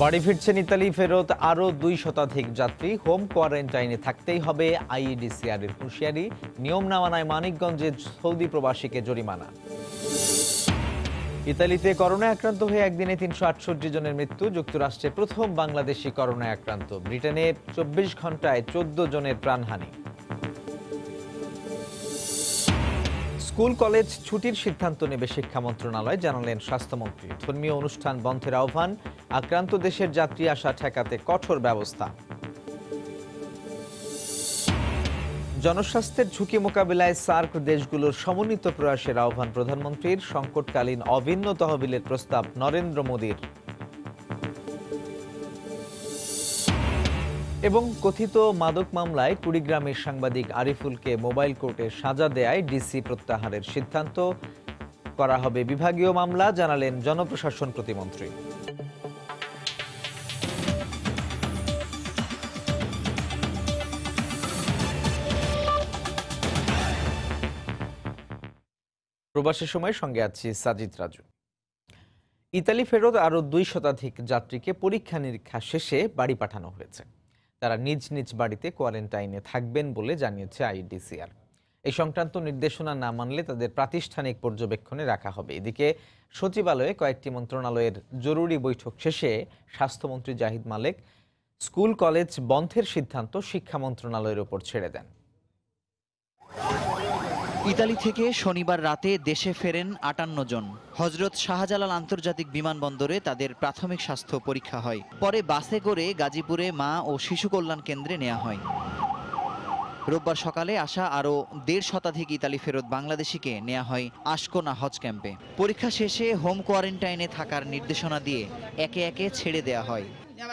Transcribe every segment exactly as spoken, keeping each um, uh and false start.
বাড়ি ফিরছেন ইতালি ফেরত আরও দুই শতাধিক যাত্রী। হোম কোয়ারেন্টাইনে থাকতেই হবে আইইডিসিআর এর হুঁশিয়ারি। নিয়ম না মানায় মানিকগঞ্জে সৌদি প্রবাসীকে জরিমানা। ইতালিতে করোনায় আক্রান্ত হয়ে একদিনে তিনশো আটষট্টি জনের মৃত্যু। যুক্তরাষ্ট্রে প্রথম বাংলাদেশি করোনায় আক্রান্ত। ব্রিটেনে চব্বিশ ঘন্টায় চোদ্দ জনের প্রাণহানি। স্কুল কলেজ ছুটির সিদ্ধান্ত নেবে শিক্ষা মন্ত্রণালয়, জানালেন স্বাস্থ্যমন্ত্রী। ধর্মীয় অনুষ্ঠান বন্ধের আহ্বান। আক্রান্ত দেশের যাত্রী আসা ঠেকাতে কঠোর ব্যবস্থা। জনস্বাস্থ্যের ঝুঁকি মোকাবিলায় সার্ক দেশগুলোর সমন্বিত প্রয়াসের আহ্বান প্রধানমন্ত্রীর। সংকটকালীন অভিন্ন তহবিলের প্রস্তাব নরেন্দ্র মোদীর। এবং কথিত মাদক মামলায় কুড়িগ্রামের সাংবাদিক আরিফুলকে মোবাইল কোর্টে সাজা দেয়ায় ডিসি প্রত্যাহারের সিদ্ধান্ত। করা হবে বিভাগীয় মামলা, জানালেন জনপ্রশাসন প্রতিমন্ত্রী। প্রবাসের সময় সঙ্গে আছি সাজিদ রাজু। ইতালি ফেরত আরও দুই শতাধিক যাত্রীকে পরীক্ষা নিরীক্ষা শেষে বাড়ি পাঠানো হয়েছে। তারা নিজ নিজ বাড়িতে কোয়ারেন্টাইনে থাকবেন বলে জানিয়েছে আইইডিসিআর। এই সংক্রান্ত নির্দেশনা না মানলে তাদের প্রাতিষ্ঠানিক পর্যবেক্ষণে রাখা হবে। এদিকে সচিবালয়ে কয়েকটি মন্ত্রণালয়ের জরুরি বৈঠক শেষে স্বাস্থ্যমন্ত্রী জাহিদ মালেক স্কুল কলেজ বন্ধের সিদ্ধান্ত শিক্ষা মন্ত্রণালয়ের উপর ছেড়ে দেন। ইতালি থেকে শনিবার রাতে দেশে ফেরেন আটান্ন জন। হজরত শাহজালাল আন্তর্জাতিক বিমানবন্দরে তাদের প্রাথমিক স্বাস্থ্য পরীক্ষা হয়। পরে বাসে করে গাজীপুরে মা ও শিশু কল্যাণ কেন্দ্রে নেওয়া হয়। রোববার সকালে আসা আরও দেড় শতাধিক ইতালি ফেরত বাংলাদেশিকে নেওয়া হয় আশকোনা হজ ক্যাম্পে। পরীক্ষা শেষে হোম কোয়ারেন্টাইনে থাকার নির্দেশনা দিয়ে একে একে ছেড়ে দেওয়া হয়।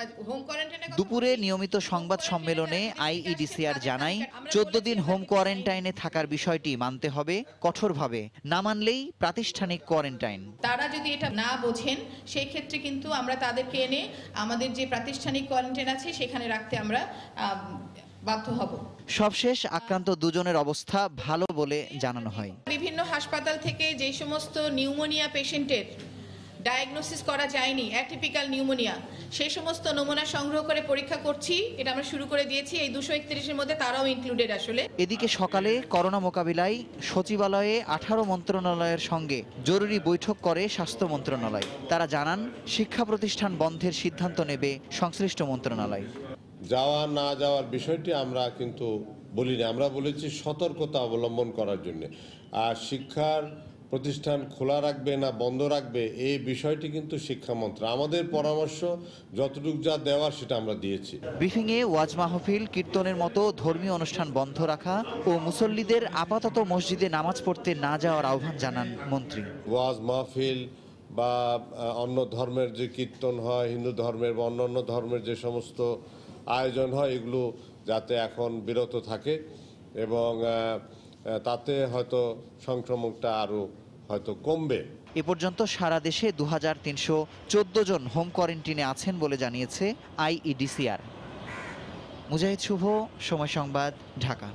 দুপুরে নিয়মিত সংবাদ সম্মেলনে আইইডিসিআর জানায়, চোদ্দ দিন হোম কোয়ারেন্টাইনে থাকার বিষয়টি মানতে হবে কঠোরভাবে, না মানলেই প্রাতিষ্ঠানিক কোয়ারেন্টাইন। তারা যদি এটা না বোঝেন সেই ক্ষেত্রে কিন্তু আমরা তাদেরকে এনে আমাদের যে প্রাতিষ্ঠানিক কোয়ারেন্টাইন আছে সেখানে রাখতে আমরা বাধ্য হব। সবশেষ আক্রান্ত দুজনের অবস্থা ভালো বলে জানানো হয়। বিভিন্ন হাসপাতাল থেকে যে সমস্ত নিউমোনিয়া পেশেন্টের ডায়াগনোসিস করা যায়নি, অ্যাটিপিক্যাল নিউমোনিয়া, সেই সমস্ত নমুনা সংগ্রহ করে পরীক্ষা করছি। এটা আমরা শুরু করে দিয়েছি। এই দুশো একত্রিশের মধ্যে তারাও ইনক্লুডেড। আসলে এদিকে সকালে করোনা মোকাবিলায় সচিবালয়ে আঠারো মন্ত্রণালয়ের সঙ্গে জরুরি বৈঠক করে স্বাস্থ্য মন্ত্রণালয়। তারা জানান, শিক্ষা প্রতিষ্ঠান বন্ধের সিদ্ধান্ত নেবে সংশ্লিষ্ট মন্ত্রণালয়। যাওয়া না যাওয়ার বিষয়টি আমরা কিন্তু বলিনি, আমরা বলেছি সতর্কতা অবলম্বন করার জন্য। আর শিক্ষার প্রতিষ্ঠান খোলা রাখবে না বন্ধ রাখবে এই বিষয়টি কিন্তু শিক্ষা মন্ত্রণালয়, আমাদের পরামর্শ যতটুকু যা দেওয়ার সেটা আমরা দিয়েছি। ব্রিফিংয়ে ওয়াজ মাহফিল, কীর্তনের মতো ধর্মীয় অনুষ্ঠান বন্ধ রাখা ও মুসল্লিদের আপাতত মসজিদে নামাজ পড়তে না যাওয়ার আহ্বান জানান মন্ত্রী। ওয়াজ মাহফিল বা অন্য ধর্মের যে কীর্তন হয়, হিন্দু ধর্মের বা অন্য অন্য ধর্মের যে সমস্ত আয়োজন হয়, এগুলো যাতে এখন বিরত থাকে এবং তাতে হয়তো সংক্রমণটা আরও হয়তো কমবে। এ পর্যন্ত সারা দেশে দু হাজার তিনশো চোদ্দ জন হোম কোয়ারেন্টিনে আছেন বলে জানিয়েছে আইইডিসিআর। মুজাহিদ শুভ, সময় সংবাদ, ঢাকা।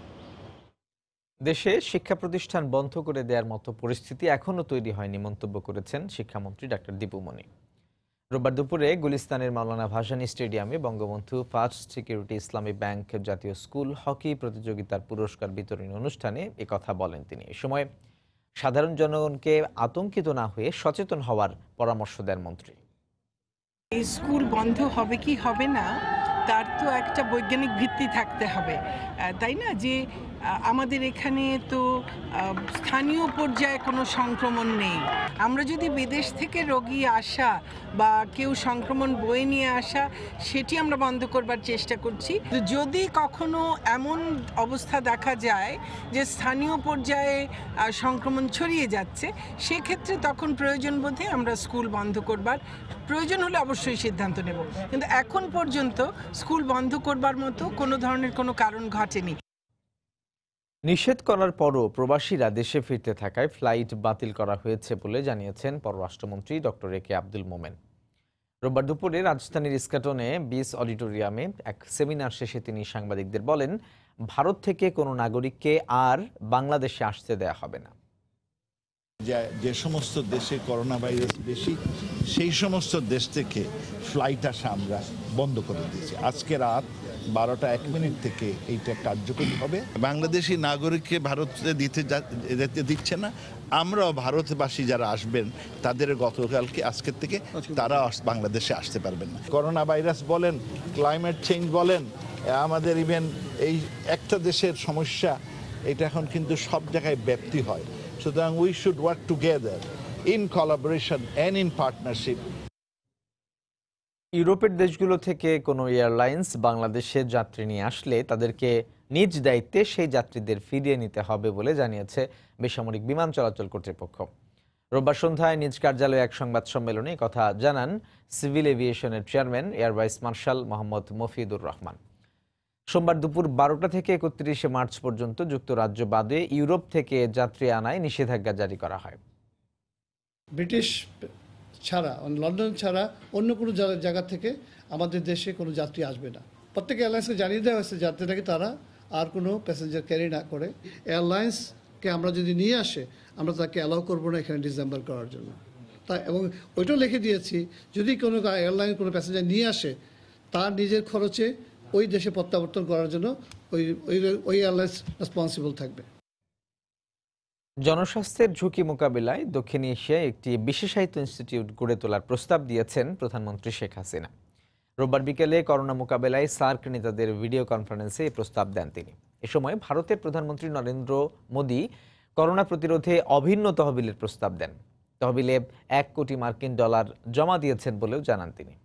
দেশে শিক্ষা প্রতিষ্ঠান বন্ধ করে দেওয়ার মতো পরিস্থিতি এখনও তৈরি হয়নি মন্তব্য করেছেন শিক্ষামন্ত্রী ডাক্তার দীপু মনি। রোববার দুপুরে গুলিস্তানের মাওলানা ভাসানী স্টেডিয়ামে Bangabandhu first security Islami bank জাতীয় স্কুল হকি প্রতিযোগিতার পুরস্কার বিতরণী অনুষ্ঠানে একথা বলেন তিনি। এ সময় সাধারণ জনগণকে আতঙ্কিত না হয়ে সচেতন হওয়ার পরামর্শ দেন মন্ত্রী। এই স্কুল বন্ধ হবে কি হবে না তার তো একটা বৈজ্ঞানিক ভিত্তি থাকতে হবে, তাই না? যে আমাদের এখানে তো স্থানীয় পর্যায়ে কোনো সংক্রমণ নেই। আমরা যদি বিদেশ থেকে রোগী আসা বা কেউ সংক্রমণ বয়ে নিয়ে আসা সেটি আমরা বন্ধ করবার চেষ্টা করছি। যদি কখনো এমন অবস্থা দেখা যায় যে স্থানীয় পর্যায়ে সংক্রমণ ছড়িয়ে যাচ্ছে, সেক্ষেত্রে তখন প্রয়োজন বোধে আমরা স্কুল বন্ধ করবার প্রয়োজন হলে অবশ্যই সিদ্ধান্ত নেব। কিন্তু এখন পর্যন্ত স্কুল বন্ধ করবার মতো কোনো ধরনের কোনো কারণ ঘটেনি। নিষেধ করার পরও প্রবাসীরা দেশে ফিরতে থাকায় ফ্লাইট বাতিল করা হয়েছে বলে জানিয়েছেন পররাষ্ট্রমন্ত্রী ডক্টর এ কে আব্দুল মোমেন। রোববার দুপুরে রাজধানীর ইস্কাটনে বিস অডিটোরিয়ামে এক সেমিনার শেষে তিনি সাংবাদিকদের বলেন, ভারত থেকে কোনো নাগরিককে আর বাংলাদেশে আসতে দেয়া হবে না। যে সমস্ত দেশে করোনা ভাইরাস বেশি সেই সমস্ত দেশ থেকে ফ্লাইট আসা আমরা বন্ধ করে দিয়েছি। আজকে রাত বারোটা এক মিনিট থেকে এইটা কার্যকরী হবে। বাংলাদেশি নাগরিককে ভারতে দিতে যেতে দিচ্ছে না। আমরাও ভারতবাসী যারা আসবেন তাদের গতকালকে আজকের থেকে তারা বাংলাদেশে আসতে পারবেন না। করোনা ভাইরাস বলেন, ক্লাইমেট চেঞ্জ বলেন, আমাদের ইভেন এই একটা দেশের সমস্যা, এটা এখন কিন্তু সব জায়গায় ব্যাপ্তি হয়। সুতরাং we should work together in collaboration and in partnership. ইউরোপের দেশগুলো থেকে কোনো এয়ারলাইন্স বাংলাদেশে যাত্রী নিয়ে আসলে তাদেরকে নিজ দায়িত্বে সেই যাত্রীদের ফিরিয়ে নিতে হবে বলে জানিয়েছে বেসামরিক বিমান চলাচল কর্তৃপক্ষ। রোববার সন্ধ্যায় নিজ কার্যালয়ে এক সংবাদ সম্মেলনে কথা জানান সিভিল এভিয়েশনের chairman air vice marshal Mohammad Mafidur Rahman. সোমবার দুপুর বারোটা থেকে একত্রিশে মার্চ পর্যন্ত যুক্তরাজ্য বাদে ইউরোপ থেকে যাত্রী আনায় নিষেধাজ্ঞা জারি করা হয়। ব্রিটিশ ছাড়া, লন্ডন ছাড়া অন্য কোনো জায়গা থেকে আমাদের দেশে কোনো যাত্রী আসবে না। প্রত্যেক এয়ারলাইন্সকে জানিয়ে দেওয়া হয়েছে যাত্রীটাকে তারা আর কোনো প্যাসেঞ্জার ক্যারি না করে। এয়ারলাইন্সকে আমরা যদি নিয়ে আসে আমরা তাকে অ্যালাউ করবো না এখানে ডিসেম্বর করার জন্য। তা এবং ওইটাও লিখে দিয়েছি, যদি কোনো এয়ারলাইন কোনো প্যাসেঞ্জার নিয়ে আসে তার নিজের খরচে ওই দেশে প্রত্যাবর্তন করার জন্য ওই ওই এয়ারলাইন্স রেসপন্সিবল থাকবে। জনস্বাস্থ্যের ঝুঁকি মোকাবিলায় দক্ষিণ এশিয়ায় একটি বিশেষায়িত ইনস্টিটিউট গড়ে তোলার প্রস্তাব দিয়েছেন প্রধানমন্ত্রী শেখ হাসিনা। রোববার বিকেলে করোনা মোকাবেলায় সার্ক নেতাদের ভিডিও কনফারেন্সে এই প্রস্তাব দেন তিনি। এ সময় ভারতের প্রধানমন্ত্রী নরেন্দ্র মোদী করোনা প্রতিরোধে অভিন্ন তহবিলের প্রস্তাব দেন। তহবিলে এক কোটি মার্কিন ডলার জমা দিয়েছেন বলেও জানান তিনি।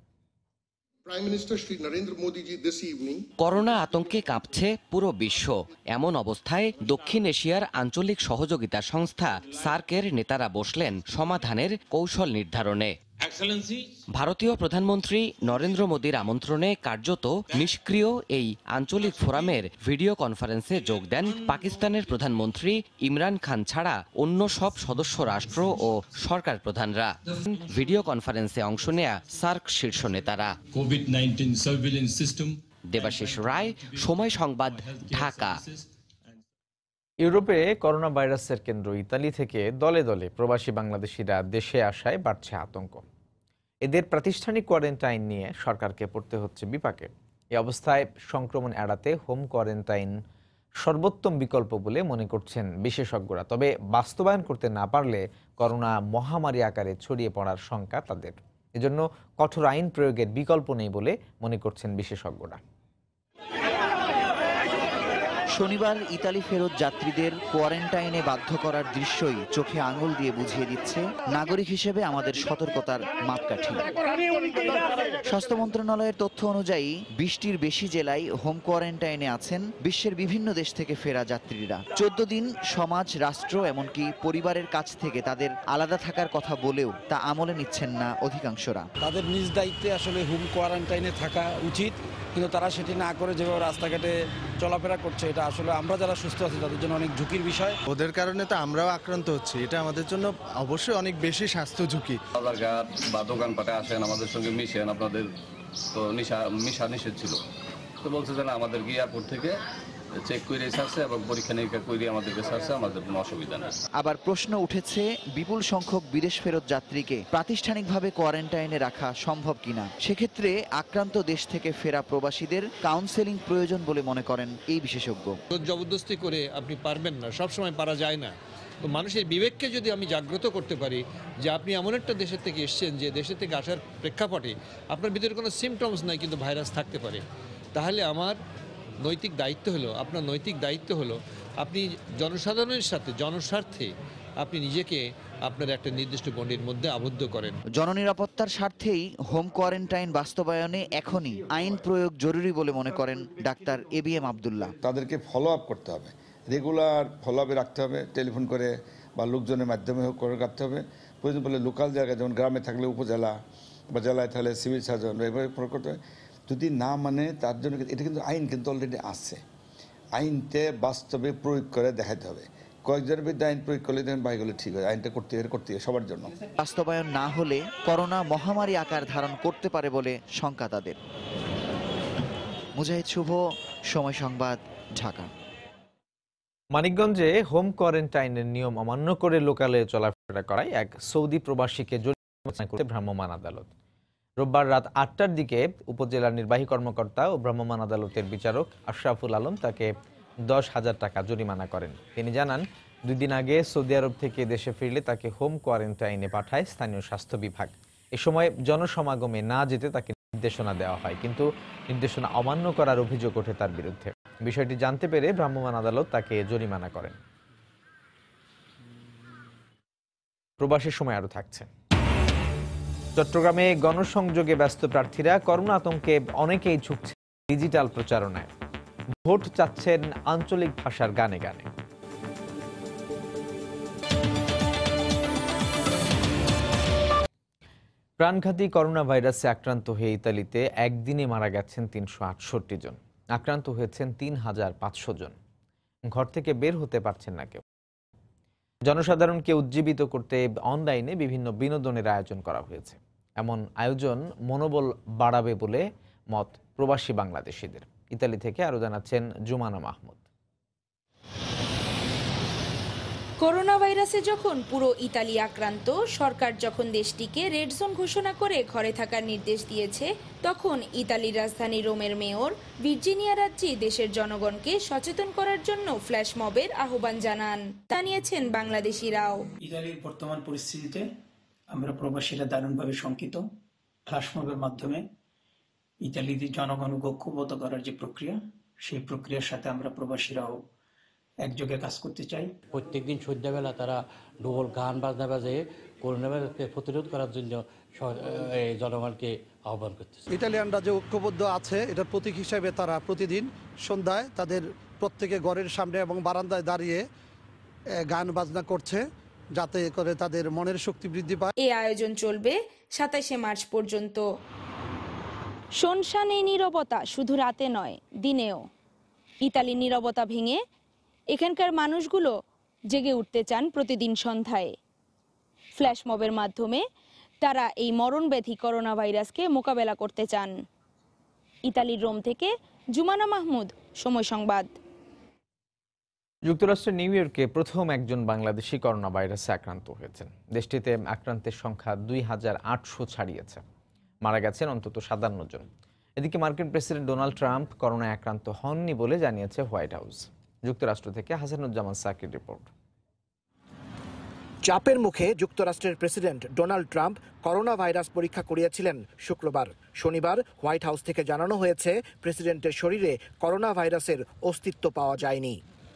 করোনা আতঙ্কে কাঁপছে পুরো বিশ্ব। এমন অবস্থায় দক্ষিণ এশিয়ার আঞ্চলিক সহযোগিতা সংস্থা সার্কের নেতারা বসলেন সমাধানের কৌশল নির্ধারণে। ভারতীয় প্রধানমন্ত্রী নরেন্দ্র মোদীর আমন্ত্রণে কার্যত নিষ্ক্রিয় এই আঞ্চলিক ফোরামের ভিডিও কনফারেন্সে যোগ দেন পাকিস্তানের প্রধানমন্ত্রী ইমরান খান ছাড়া অন্য সব সদস্য রাষ্ট্র ও সরকার প্রধানরা। ভিডিও কনফারেন্সে অংশ নেয়া সার্ক শীর্ষ নেতারা। Covid nineteen surveillance system. Debashis Roy, সময় সংবাদ, ঢাকা। ইউরোপে করোনা ভাইরাসের কেন্দ্র ইতালি থেকে দলে দলে প্রবাসী বাংলাদেশিরা দেশে আসায় বাড়ছে আতঙ্ক। এদের প্রাতিষ্ঠানিক কোয়ারেন্টাইন নিয়ে সরকারকে পড়তে হচ্ছে বিপাকে। এই অবস্থায় সংক্রমণ এড়াতে হোম কোয়ারেন্টাইন সর্বোত্তম বিকল্প বলে মনে করছেন বিশেষজ্ঞরা। তবে বাস্তবায়ন করতে না পারলে করোনা মহামারী আকারে ছড়িয়ে পড়ার শঙ্কা তাদের। এজন্য কঠোর আইন প্রয়োগের বিকল্প নেই বলে মনে করছেন বিশেষজ্ঞরা। শনিবার ইতালি ফেরত যাত্রীদের কোয়ারেন্টাইনে বাধ্য করার দৃশ্যই চোখে আঙুল দিয়ে বুঝিয়ে দিচ্ছে নাগরিক হিসেবে আমাদের সতর্কতার মাপকাঠি। স্বাস্থ্য মন্ত্রণালয়ের তথ্য অনুযায়ী বিশটির বেশি জেলায় হোম কোয়ারেন্টাইনে আছেন বিশ্বের বিভিন্ন দেশ থেকে ফেরা যাত্রীরা। চোদ্দ দিন সমাজ, রাষ্ট্র এমনকি পরিবারের কাছ থেকে তাদের আলাদা থাকার কথা বলেও তা আমলে নিচ্ছেন না অধিকাংশরা। তাদের নিজ দায়িত্বে আসলে হোম কোয়ারেন্টাইনে থাকা উচিত, কিন্তু তারা সেটি না করে যেভাবে রাস্তাঘাটে চলাফেরা করছে, এটা আসলে আমরা যারা সুস্থ আছি তাদের জন্য অনেক ঝুঁকির বিষয়। ওদের কারণে তো আমরাও আক্রান্ত হচ্ছি, এটা আমাদের জন্য অবশ্যই অনেক বেশি স্বাস্থ্য ঝুঁকি। বাজারঘাট বা দোকানপাটে আসেন, আমাদের সঙ্গে মিশেন, আপনাদের তো নিশা মিশা নিষেধ ছিল, তো বলছে যে না আমাদেরকে এয়ারপোর্ট থেকে চেক করে ছাড়ছে এবং পরীক্ষা নিরীক্ষা করে আমাদেরকে ছাড়ছে, আমাদের কোনো অসুবিধা নেই। আবার প্রশ্ন উঠেছে বিপুল সংখ্যক বিদেশ ফেরত যাত্রীকে প্রাতিষ্ঠানিকভাবে কোয়ারেন্টাইনে রাখা সম্ভব কিনা। সেক্ষেত্রে আক্রান্ত দেশ থেকে ফেরা প্রবাসীদের কাউন্সেলিং প্রয়োজন বলে মনে করেন এই বিশেষজ্ঞ। জবরদস্তি করে আপনি পারবেন না, সবসময় পারা যায় না। তো মানুষের বিবেককে যদি আমি জাগ্রত করতে পারি যে আপনি এমন একটা দেশের থেকে এসছেন যে দেশের থেকে আসার প্রেক্ষাপটে আপনার ভিতরে কোনো সিমটমস নাই কিন্তু ভাইরাস থাকতে পারে, তাহলে আমার নৈতিক দায়িত্ব হলো আপনার নৈতিক দায়িত্ব হলো আপনি জনসাধারণের সাথে জনস্বার্থে আপনি নিজেকে আপনার একটা নির্দিষ্ট গণ্ডির মধ্যে আবদ্ধ করেন। জননিরাপত্তার স্বার্থেই হোম কোয়ারেন্টাইন বাস্তবায়নে এখনই আইন প্রয়োগ জরুরি বলে মনে করেন doctor A B M Abdullah. তাদেরকে ফলো আপ করতে হবে, রেগুলার ফলো আপে রাখতে হবে, টেলিফোন করে বা লোকজনের মাধ্যমে হোক করে রাখতে হবে। প্রয়োজন পড়লে লোকাল জায়গায় যেমন গ্রামে থাকলে উপজেলা বা জেলায় থাকলে সিভিল সার্জন এভাবে ফলো করতে হবে। যদি না মানে তার জন্য এটা কিন্তু আইন কিন্তু অলরেডি আছে, আইনতে বাস্তবে প্রয়োগ করে দেখাতে হবে। কয়েকজনের বিরুদ্ধে আইন প্রয়োগ করলে দেখেন বাইগুলো ঠিক হয়, আইনটা করতে করতে সবার জন্য। বাস্তবায়ন না হলে করোনা মহামারী আকার ধারণ করতে পারে বলে শঙ্কা তাদের। মুজাহিদ শুভ, সময় সংবাদ, ঢাকা। মানিকগঞ্জে হোম কোয়ারেন্টাইনের নিয়ম অমান্য করে লোকালয়ে চলাফেরা করায় এক সৌদি প্রবাসীকে করতে ভ্রাম্যমাণ আদালত। রোববার রাত আটটার দিকে উপজেলার নির্বাহী কর্মকর্তা ও ভ্রাম্যমাণ আদালতের বিচারক আশরাফুল আলম তাকে দশ হাজার টাকা জরিমানা করেন। তিনি জানান, দুই দিন আগে সৌদি আরব থেকে দেশে ফিরলে তাকে হোম কোয়ারেন্টাইনে পাঠায় স্থানীয় স্বাস্থ্য বিভাগ। এ সময় জনসমাগমে না যেতে তাকে নির্দেশনা দেওয়া হয়, কিন্তু নির্দেশনা অমান্য করার অভিযোগ ওঠে তার বিরুদ্ধে। বিষয়টি জানতে পেরে ভ্রাম্যমাণ আদালত তাকে জরিমানা করেন। প্রবাসের সময় আরও থাকছে। চট্টগ্রামে গণসংযোগে ব্যস্ত প্রার্থীরা করোনা আতঙ্কে অনেকেই ঝুঁকছে ডিজিটাল প্রচারণায়। ভোট চাচ্ছেন আঞ্চলিক ভাষার গানে গানে। প্রাণঘাতী করোনা ভাইরাসে আক্রান্ত হয়ে ইতালিতে একদিনে মারা গেছেন তিনশো আটষট্টি জন। আক্রান্ত হয়েছেন তিন হাজার পাঁচশো জন। ঘর থেকে বের হতে পারছেন না কেউ। জনসাধারণকে উজ্জীবিত করতে অনলাইনে বিভিন্ন বিনোদনের আয়োজন করা হয়েছে। এমন আয়োজন মনোবল বাড়াবে বলে মত প্রবাসী বাংলাদেশিদের। ইতালি থেকে আরো জানাচ্ছেন জুমানা মাহমুদ। করোনা ভাইরাসে যখন পুরো ইতালি আক্রান্ত, সরকার যখন দেশটিকে রেড জোন ঘোষণা করে ঘরে থাকার নির্দেশ দিয়েছে, তখন ইতালির রাজধানী রোমের মেয়র ভির্জিনিয়া রাজ্জি দেশের জনগণকে সচেতন করার জন্য ফ্ল্যাশ মবের আহ্বান জানান। জানিয়েছেন বাংলাদেশিরাও। ইতালির বর্তমান পরিস্থিতিতে আমরা প্রবাসীরা দারুণভাবে শঙ্কিত। ফ্ল্যাশ মবের মাধ্যমে ইতালির জনগণকে ঐক্যবদ্ধ করার যে প্রক্রিয়া, সেই প্রক্রিয়ার সাথে আমরা প্রবাসীরাও একযোগে কাজ করতে চাই। প্রত্যেকদিন সন্ধ্যাবেলা তারা ঢোল গান বাজনা বাজে করোনা ভাইরাসকে প্রতিরোধ করার জন্য জনগণকে আহ্বান করতেছে। ইতালিয়ানরা যে ঐক্যবদ্ধ আছে, এটার প্রতীক হিসেবে তারা প্রতিদিন সন্ধ্যায় তাদের প্রত্যেকে ঘরের সামনে এবং বারান্দায় দাঁড়িয়ে গান বাজনা করছে, যাতে করে তাদের মনের শক্তি বৃদ্ধি পায়। এই আয়োজন চলবে সাতাশে মার্চ পর্যন্ত। শুনশান এই নীরবতা শুধু রাতে নয়, দিনেও। ইতালির নীরবতা ভেঙে এখানকার মানুষগুলো জেগে উঠতে চান প্রতিদিন সন্ধ্যায়। ফ্ল্যাশ মবের মাধ্যমে তারা এই মরণব্যাধি করোনা ভাইরাসকে মোকাবেলা করতে চান। ইতালির রোম থেকে জুমানা মাহমুদ, সময় সংবাদ। যুক্তরাষ্ট্রের নিউ ইয়র্কে প্রথম একজন বাংলাদেশি করোনা ভাইরাসে আক্রান্ত হয়েছেন। দেশটিতে আক্রান্তের সংখ্যা দুই হাজার আটশো ছাড়িয়েছে। মারা গেছেন অন্তত সাতান্ন জন। এদিকে মার্কিন প্রেসিডেন্ট ডোনাল্ড ট্রাম্প করোনায় আক্রান্ত হননি বলে জানিয়েছে হোয়াইট হাউস। যুক্তরাষ্ট্র থেকে হাসানুজ্জামান সাকির রিপোর্ট। চাপের মুখে যুক্তরাষ্ট্রের president Donald Trump corona virus পরীক্ষা করিয়েছিলেন শুক্রবার। শনিবার হোয়াইট হাউস থেকে জানানো হয়েছে, প্রেসিডেন্টের শরীরে করোনা ভাইরাসের অস্তিত্ব পাওয়া যায়নি।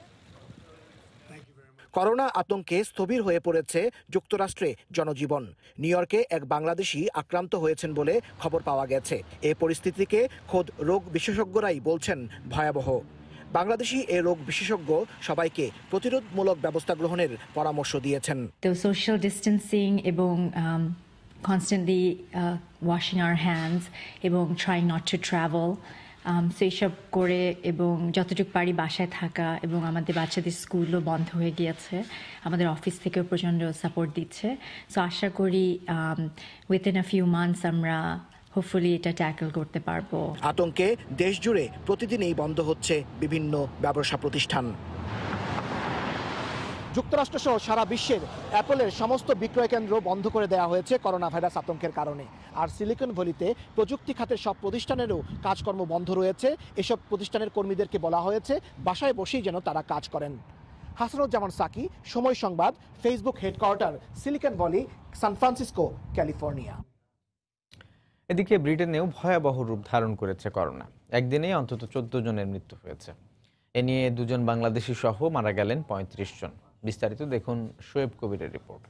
করোনা আতঙ্কে স্থবির হয়ে পড়েছে যুক্তরাষ্ট্রে জনজীবন। নিউ ইয়র্কে এক বাংলাদেশি আক্রান্ত হয়েছেন বলে খবর পাওয়া গেছে। এ পরিস্থিতিকে খোদ রোগ বিশেষজ্ঞরাই বলছেন ভয়াবহ। বাংলাদেশি এ রোগ বিশেষজ্ঞ সবাইকে প্রতিরোধমূলক ব্যবস্থা গ্রহণের পরামর্শ দিয়েছেন। সোশ্যাল ডিস্টেন্সিং এবং কনস্ট্যান্টলি ওয়াশিং আওয়ার হ্যান্ডস এবং trying not to travel, so এইসব করে এবং যতটুকু পারি বাসায় থাকা, এবং আমাদের বাচ্চাদের স্কুলও বন্ধ হয়ে গিয়েছে। আমাদের অফিস থেকেও প্রচণ্ড সাপোর্ট দিচ্ছে। সো আশা করি উইথিন আ ফিউ মান্থস আমরা হোপফুলি এটা ট্যাকল করতে পারবো। আতঙ্কে দেশ জুড়ে প্রতিদিনই বন্ধ হচ্ছে বিভিন্ন ব্যবসা প্রতিষ্ঠান। যুক্তরাষ্ট্র সহ সারা বিশ্বের অ্যাপলের সমস্ত বিক্রয় কেন্দ্র বন্ধ করে দেওয়া হয়েছে করোনা ভাইরাস আতঙ্কের কারণে। আর সিলিকন ভ্যালিতে প্রযুক্তি খাতের সব প্রতিষ্ঠানেরও কাজকর্ম বন্ধ রয়েছে। এসব প্রতিষ্ঠানের কর্মীদেরকে বলা হয়েছে বাসায় বসেই যেন তারা কাজ করেন। Hasanuzzaman Saki, Somoy Sangbad, Facebook headquarter, Silicon Valley, San Francisco, California. এদিকে ব্রিটেনেও ভয়াবহ রূপ ধারণ করেছে করোনা। একদিনে অন্তত চোদ্দ জনের মৃত্যু হয়েছে। এ নিয়ে দুজন বাংলাদেশি সহ মারা গেলেন পঁয়ত্রিশ জন। বিস্তারিত দেখুন শোয়েব কবিরের রিপোর্ট।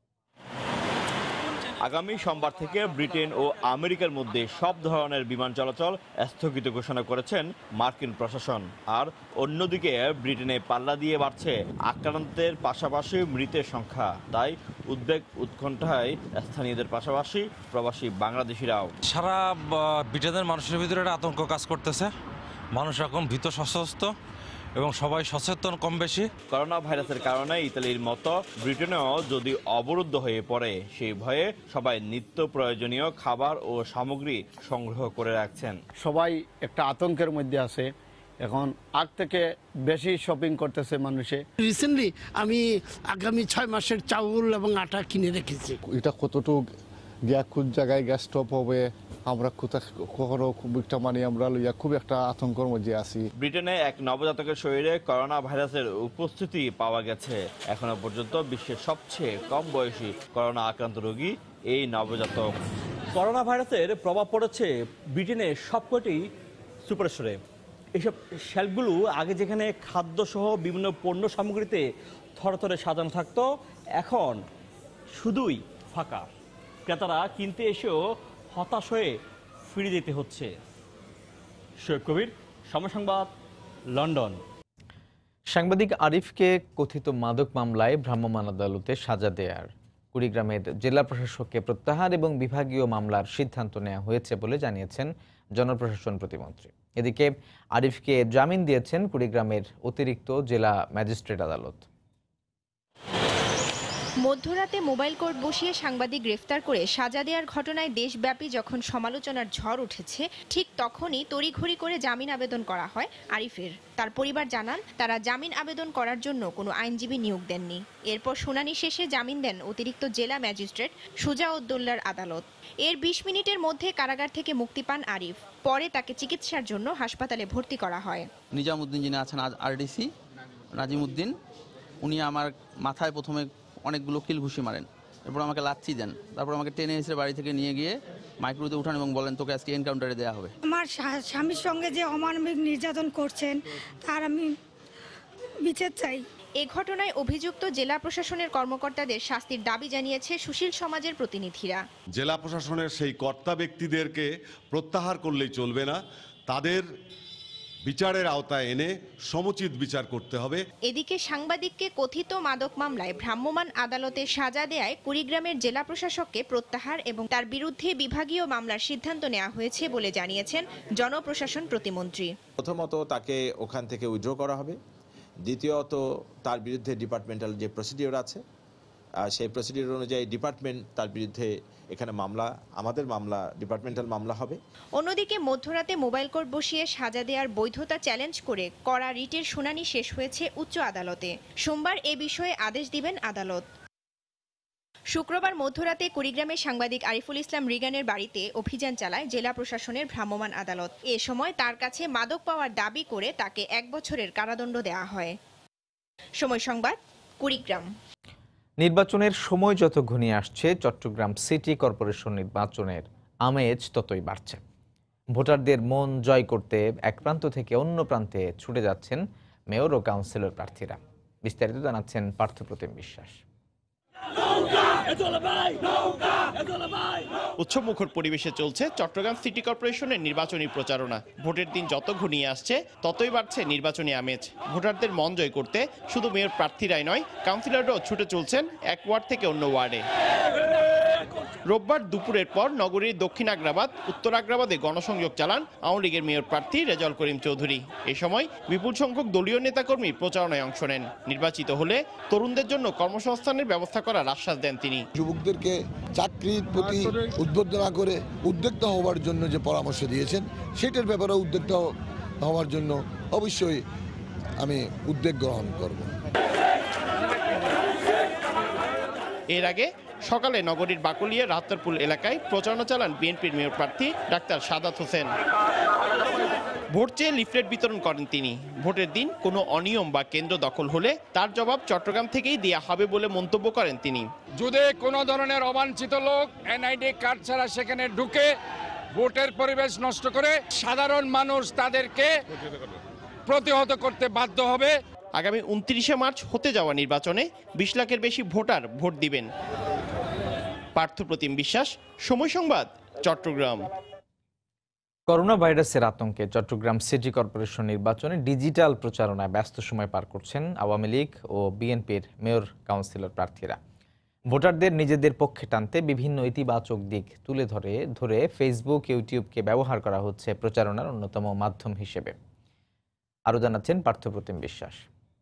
আগামী সোমবার থেকে ব্রিটেন ও আমেরিকার মধ্যে সব ধরনের বিমান চলাচল স্থগিত ঘোষণা করেছেন মার্কিন প্রশাসন। আর অন্যদিকে ব্রিটেনে পাল্লা দিয়ে বাড়ছে আক্রান্তের পাশাপাশি মৃতের সংখ্যা। তাই উদ্বেগ উৎকণ্ঠায় স্থানীয়দের পাশাপাশি প্রবাসী বাংলাদেশিরাও। সারা ব্রিটেনের মানুষের ভিতরে একটা আতঙ্ক কাজ করতেছে। মানুষ এখন ভীত সশস্ত্র এবং সবাই সচেতন কম বেশি। করোনা ভাইরাসের কারণে ইতালির মতো ব্রিটেনেও যদি অবরুদ্ধ হয়ে পড়ে, সেই ভয়ে সবাই নিত্য প্রয়োজনীয় খাবার ও সামগ্রী সংগ্রহ করে রাখছেন। সবাই একটা আতঙ্কের মধ্যে আছে। এখন আগ থেকে বেশি শপিং করতেছে মানুষে। রিসেন্টলি আমি আগামী ছয় মাসের চাউল এবং আটা কিনে রেখেছি। এটা কতটুকু গিয়া কোন জায়গায় গ্যাস স্টপ হবে আমরা কোথায় কখনো খুব একটা মানে আমরা লইয়া খুব একটা আতঙ্কের মধ্যে আছি। ব্রিটেনে এক নবজাতকের শরীরে করোনা ভাইরাসের উপস্থিতি পাওয়া গেছে। এখনো পর্যন্ত বিশ্বের সবচেয়ে কম বয়সী করোনা আক্রান্ত রোগী এই নবজাতক। করোনা ভাইরাসের প্রভাব পড়েছে ব্রিটেনের সবকটি সুপার স্টোরে। এইসব শেলফগুলো আগে যেখানে খাদ্যসহ বিভিন্ন পণ্য সামগ্রীতে থরথরে সাজানো থাকতো, এখন শুধুই ফাঁকা। ক্রেতারা কিনতে এসেও হতাশ হয়ে ফিরে যেতে হচ্ছে। শোয়েব কবির, সময় সংবাদ, লন্ডন। সাংবাদিক আরিফকে কথিত মাদক মামলায় ভ্রাম্যমাণ আদালতে সাজা দেয়ার কুড়িগ্রামের জেলা প্রশাসককে প্রত্যাহার এবং বিভাগীয় মামলার সিদ্ধান্ত নেওয়া হয়েছে বলে জানিয়েছেন জনপ্রশাসন প্রতিমন্ত্রী। এদিকে আরিফকে জামিন দিয়েছেন কুড়িগ্রামের অতিরিক্ত জেলা ম্যাজিস্ট্রেট আদালত। মধ্যরাতে মোবাইল কোর্ট বসিয়ে সাংবাদিক গ্রেফতার করে সাজা দেওয়ার ঘটনায় দেশব্যাপী যখন সমালোচনার ঝড় উঠেছে, ঠিক তখনই তড়িঘড়ি করে জামিন আবেদন করা হয় আরিফের। তার পরিবার জানান, তারা জামিন আবেদন করার জন্য কোনো আইনজীবী নিয়োগ দেননি। এরপর শুনানি শেষে জামিন দেন অতিরিক্ত জেলা ম্যাজিস্ট্রেট সুজাউদ্দৌলার আদালত। এর বিশ মিনিটের মধ্যে কারাগার থেকে মুক্তি পান আরিফ। পরে তাকে চিকিৎসার জন্য হাসপাতালে ভর্তি করা হয়। নিজামুদ্দিন যিনি আছেন আরডিসি নাজিমুদ্দিন, উনি আমার মাথায় প্রথমে অনেকগুলো কিল ঘুষি মারেন, এরপর আমাকে লাচ্ছি দেন, তারপর আমাকে টেনে এসে বাড়ি থেকে নিয়ে গিয়ে মাইক্রোতে উঠান এবং বলেন তোকে আজকে এনকাউন্টারে দেওয়া হবে। আমার স্বামীর সঙ্গে যে অমানবিক নির্যাতন করছেন তার আমি বিচার চাই। এ ঘটনায় অভিযুক্ত জেলা প্রশাসনের কর্মকর্তাদের শাস্তির দাবি জানিয়েছে সুশীল সমাজের প্রতিনিধিরা। জেলা প্রশাসনের সেই কর্তা ব্যক্তিদেরকে প্রত্যাহার করলেই চলবে না, তাদের বিচারের আওতায় এনে সমুচিত বিচার করতে হবে। এদিকে সাংবাদিককে কথিত মাদক মামলায় ভ্রাম্যমাণ আদালতে সাজা দেয়ায় কুড়িগ্রামের জেলা প্রশাসককে প্রত্যাহার এবং তার বিরুদ্ধে বিভাগীয় মামলার সিদ্ধান্ত নেওয়া হয়েছে বলে জানিয়েছেন জনপ্রশাসন প্রতিমন্ত্রী। প্রথমত তাকে ওখান থেকে উইথড্র করা হবে, দ্বিতীয়ত তার বিরুদ্ধে ডিপার্টমেন্টাল যে প্রসিডিওর আছে সেই প্রসিডিওর অনুযায়ী ডিপার্টমেন্ট তার বিরুদ্ধে এখানে মামলা, আমাদের মামলা ডিপার্টমেন্টাল মামলা হবে। অন্যদিকে মধ্যরাতে মোবাইল কোর্ট বসিয়ে সাজা দেওয়ার বৈধতা চ্যালেঞ্জ করে করা রিটের শুনানি শেষ হয়েছে উচ্চ আদালতে। সোমবার এ বিষয়ে আদেশ দিবেন আদালত। শুক্রবার মধ্যরাতে কুড়িগ্রামের সাংবাদিক আরিফুল ইসলাম রিগানের বাড়িতে অভিযান চালায় জেলা প্রশাসনের ভ্রাম্যমাণ আদালত। এ সময় তার কাছে মাদক পাওয়ার দাবি করে তাকে এক বছরের কারাদণ্ড দেওয়া হয়। সময় সংবাদ, কুড়িগ্রাম। নির্বাচনের সময় যত ঘনিয়ে আসছে, চট্টগ্রাম সিটি কর্পোরেশন নির্বাচনের আমেজ ততই বাড়ছে। ভোটারদের মন জয় করতে এক প্রান্ত থেকে অন্য প্রান্তে ছুটে যাচ্ছেন মেয়র ও কাউন্সিলর প্রার্থীরা। বিস্তারিত জানাচ্ছেন পার্থপ্রতিম বিশ্বাস। উৎসবমুখর পরিবেশে চলছে চট্টগ্রাম সিটি কর্পোরেশনের নির্বাচনী প্রচারণা। ভোটের দিন যত ঘনিয়ে আসছে ততই বাড়ছে নির্বাচনী আমেজ। ভোটারদের মন জয় করতে শুধু মেয়র প্রার্থীরাই নয়, কাউন্সিলররাও ছুটে চলছেন এক ওয়ার্ড থেকে অন্য ওয়ার্ডে। রোববার দুপুরের পর নগরীর দক্ষিণ আগ্রাবাদ, উত্তর আগ্রাবাদে গণসংযোগ চালান আওয়ামী লীগের মেয়র প্রার্থী রেজাউল করিম চৌধুরী। এ সময় বিপুল সংখ্যক দলীয় নেতাকর্মী প্রচারণায় অংশ নেন। নির্বাচিত হলে তরুণদের জন্য কর্মসংস্থানের ব্যবস্থা করার আশ্বাস দেন তিনি। যুবকদেরকে চাকরির প্রতি উদ্বুদ্ধ না করে উদ্যোক্তা হওয়ার জন্য যে পরামর্শ দিয়েছেন, সেটার ব্যাপারে উদ্যোক্তা হওয়ার জন্য অবশ্যই আমি উদ্যোগ গ্রহণ করব। এর আগে সকালে নগরীর বাকলিয়া রাহতারপুল এলাকায় প্রচারণা চালান বিএনপির মেয়র প্রার্থী ডাক্তার সাদাত হোসেন। ভোট চেয়ে লিফলেট বিতরণ করেন তিনি। ভোটের দিন কোনো অনিয়ম বা কেন্দ্র দখল হলে তার জবাব চট্টগ্রাম থেকেই দেয়া হবে বলে মন্তব্য করেন তিনি। যদি কোনো ধরনের অবাঞ্ছিত লোক এনআইডি কার্ড ছাড়া সেখানে ঢুকে ভোটের পরিবেশ নষ্ট করে, সাধারণ মানুষ তাদেরকে প্রতিহত করতে বাধ্য হবে। আগামী উনত্রিশে মার্চ হতে যাওয়া নির্বাচনে বিশ লাখের বেশি ভোটার ভোট দিবেন। পার্থপ্রতিম বিশ্বাস, সময় সংবাদ, চট্টগ্রাম। করোনা ভাইরাসের আতঙ্কে চট্টগ্রাম সিটি কর্পোরেশন নির্বাচনে ডিজিটাল প্রচারণায় ব্যস্ত সময় পার করছেন আওয়ামী লীগ ও বিএনপির মেয়র কাউন্সিলর প্রার্থীরা। ভোটারদের নিজেদের পক্ষে টানতে বিভিন্ন ইতিবাচক দিক তুলে ধরে ধরে ফেসবুক, ইউটিউবকে ব্যবহার করা হচ্ছে প্রচারণার অন্যতম মাধ্যম হিসেবে। আরও জানাচ্ছেন পার্থপ্রতিম বিশ্বাস।